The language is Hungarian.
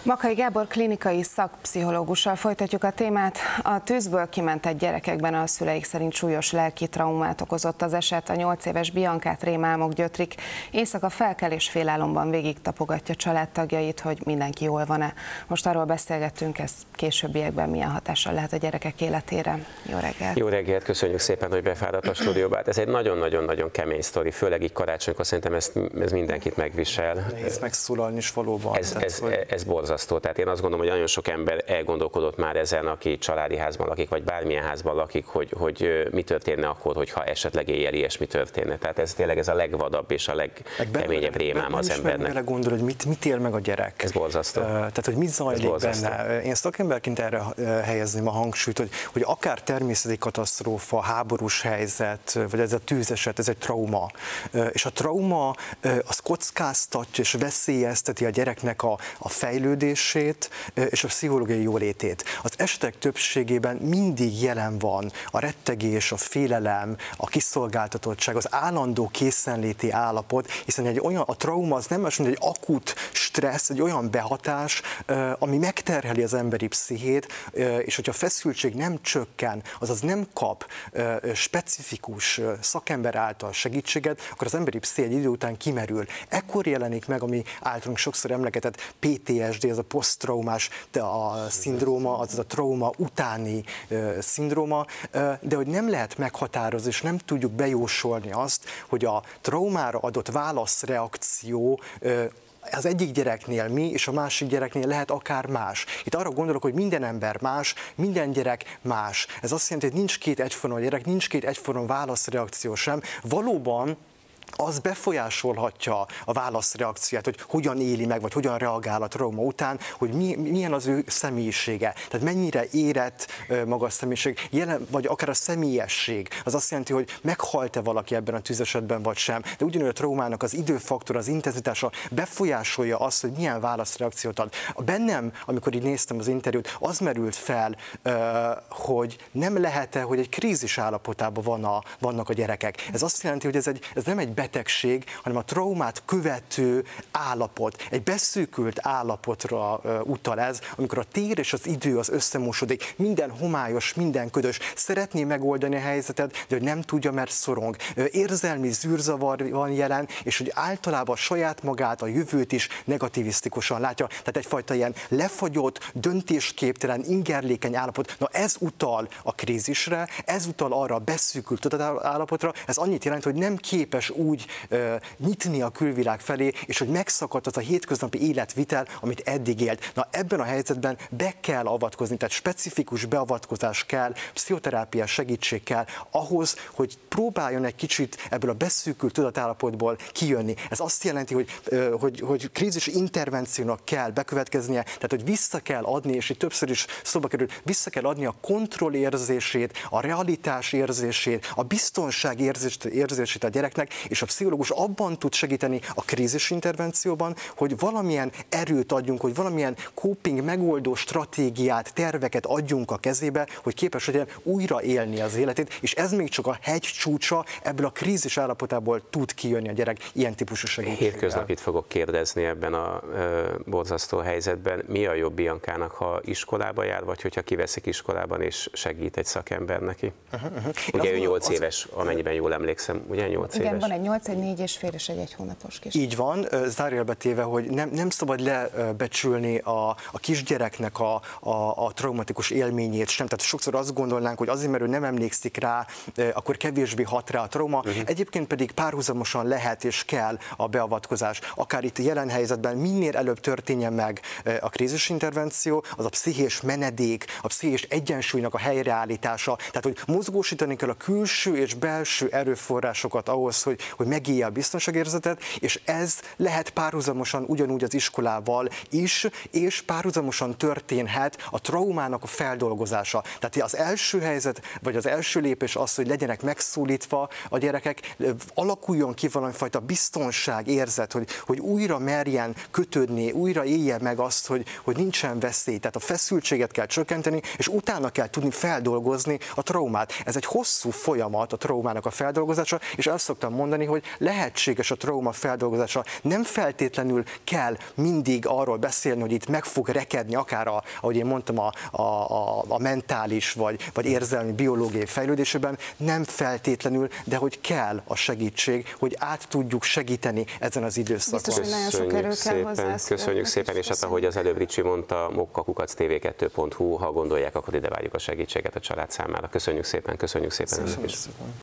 Makay Gábor klinikai szakpszichológussal folytatjuk a témát. A tűzből kimentett gyerekekben a szüleik szerint súlyos lelki traumát okozott az eset. A 8 éves Biancát rémálmok gyötrik. Éjszaka felkel és félálomban végig tapogatja családtagjait, hogy mindenki jól van-e. Most arról beszélgettünk, ez későbbiekben milyen hatással lehet a gyerekek életére. Jó reggelt! Jó reggelt, köszönjük szépen, hogy befáradt a stúdióba. Hát ez egy nagyon-nagyon keményi sztori, főleg így karácsonykor szerintem ez mindenkit megvisel. Nehéz megszólalni is valóban. Ez borzasztó. Tehát én azt gondolom, hogy nagyon sok ember elgondolkodott már ezen, aki családi házban lakik, vagy bármilyen házban lakik, hogy mi történne akkor, hogyha esetleg éjjel ilyesmi történne. Tehát ez tényleg ez a legvadabb és a legkeményebb rémám az embernek. Nem gondol, hogy mit él meg a gyerek. Ez borzasztó. Tehát, hogy mit zajlik benne. Én szakemberként erre helyezném a hangsúlyt, hogy akár természeti katasztrófa, háborús helyzet, vagy ez a tűzeset, ez egy trauma. És a trauma az kockáztatja és veszélyezteti a gyereknek a fejlődését és a pszichológiai jólétét. Az esetek többségében mindig jelen van a rettegés, a félelem, a kiszolgáltatottság, az állandó készenléti állapot, hiszen a trauma az nem más, mint egy akut stressz, egy olyan behatás, ami megterheli az emberi pszichét, és hogyha a feszültség nem csökken, azaz nem kap specifikus szakember által segítséget, akkor az emberi psziché egy idő után kimerül. Ekkor jelenik meg, ami általunk sokszor emlegetett PTSD, ez a poszttraumás szindróma, az a trauma utáni szindróma, de hogy nem lehet meghatározni, és nem tudjuk bejósolni azt, hogy a traumára adott válaszreakció az egyik gyereknél mi, és a másik gyereknél lehet akár más. Itt arra gondolok, hogy minden ember más, minden gyerek más. Ez azt jelenti, hogy nincs két egyforma gyerek, nincs két egyforma válaszreakció sem. Valóban az befolyásolhatja a válaszreakciót, hogy hogyan éli meg, vagy hogyan reagál a trauma után, hogy milyen az ő személyisége. Tehát mennyire érett maga a személyiség, vagy akár a személyesség. Az azt jelenti, hogy meghalt-e valaki ebben a tűzesetben, vagy sem. De ugyanúgy a traumának az időfaktor, az intenzitása befolyásolja azt, hogy milyen válaszreakciót ad. Bennem, amikor így néztem az interjút, az merült fel, hogy nem lehet-e, hogy egy krízis állapotában vannak a gyerekek. Ez azt jelenti, hogy ez nem egy betegség, hanem a traumát követő állapot. Egy beszűkült állapotra utal ez, amikor a tér és az idő az összemosódik, minden homályos, minden ködös. Szeretné megoldani a helyzetet, de hogy nem tudja, mert szorong. Érzelmi zűrzavar van jelen, és hogy általában saját magát, a jövőt is negativisztikusan látja. Tehát egyfajta ilyen lefagyott, döntésképtelen, ingerlékeny állapot. Na ez utal a krízisre, ez utal arra a beszűkült tudatállapotra, ez annyit jelent, hogy nem képes úgy nyitni a külvilág felé, és hogy megszakadt az a hétköznapi életvitel, amit eddig élt. Na ebben a helyzetben be kell avatkozni, tehát specifikus beavatkozás kell, pszichoterápiás segítség kell ahhoz, hogy próbáljon egy kicsit ebből a beszűkült tudatállapotból kijönni. Ez azt jelenti, hogy krízis intervenciónak kell bekövetkeznie, tehát hogy vissza kell adni, és itt többször is szóba kerül, vissza kell adni a kontrollérzését, a realitás érzését, a biztonság érzését a gyereknek, és a pszichológus abban tud segíteni a krízis intervencióban, hogy valamilyen erőt adjunk, hogy valamilyen coping, megoldó stratégiát, terveket adjunk a kezébe, hogy képes legyen újra élni az életét, és ez még csak a hegy csúcsa, ebből a krízis állapotából tud kijönni a gyerek ilyen típusú segítséggel. Hétköznapit fogok kérdezni ebben a borzasztó helyzetben. Mi a jobb Biancának, ha iskolába jár, vagy hogyha kiveszik iskolában és segít egy szakember neki? Ugye ő 8 éves, amennyiben jól emlékszem, ugye 8 éves? Igen, van egy 8, egy 4 és fél és egy 1 hónapos kis. Így van, zárójelbe téve, hogy nem szabad lebecsülni a kisgyereknek a traumatikus élményét sem. Tehát sokszor azt gondolnánk, hogy azért, mert ő nem emlékszik rá, akkor kevésbé hat rá a trauma. Egyébként pedig párhuzamosan lehet és kell a beavatkozás. Akár itt jelen helyzetben minél előbb történjen meg a krízisintervenció, az a pszichés menedék, a pszichés egyensúlynak a helyreállítása. Tehát, hogy mozgósítani kell a külső és belső erőforrásokat ahhoz, hogy megélje a biztonságérzetet, és ez lehet párhuzamosan ugyanúgy az iskolával is, és párhuzamosan történhet a traumának a feldolgozása. Tehát az első helyzet, vagy az első lépés az, hogy legyenek megszólítva a gyerekek, alakuljon ki valamifajta biztonságérzet, hogy újra merjen kötődni, újra élje meg azt, hogy nincsen veszély. Tehát a feszültséget kell csökkenteni, és utána kell tudni feldolgozni a traumát. Ez egy hosszú folyamat, a traumának a feldolgozása, és el szoktam mondani, mondani, hogy lehetséges a trauma feldolgozása. Nem feltétlenül kell mindig arról beszélni, hogy itt meg fog rekedni akár, ahogy én mondtam, a mentális vagy érzelmi, biológiai fejlődésében, nem feltétlenül, de hogy kell a segítség, hogy át tudjuk segíteni ezen az időszakon. Biztos, hogy nagyon sok erő kell hozzá. Köszönjük szépen, és hát ahogy az előbb Ricsi mondta, mokka@tv2.hu, ha gondolják, akkor ide várjuk a segítséget a család számára. Köszönjük szépen. Köszönjük szépen.